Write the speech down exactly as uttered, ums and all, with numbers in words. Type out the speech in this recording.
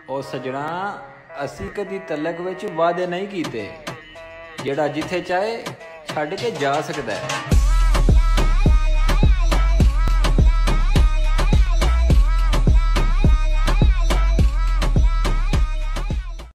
ओ सजना असी कदी तलक विच वादे नहीं कीते, जेड़ा जिथे चाहे छड्ड के जा सकदा है।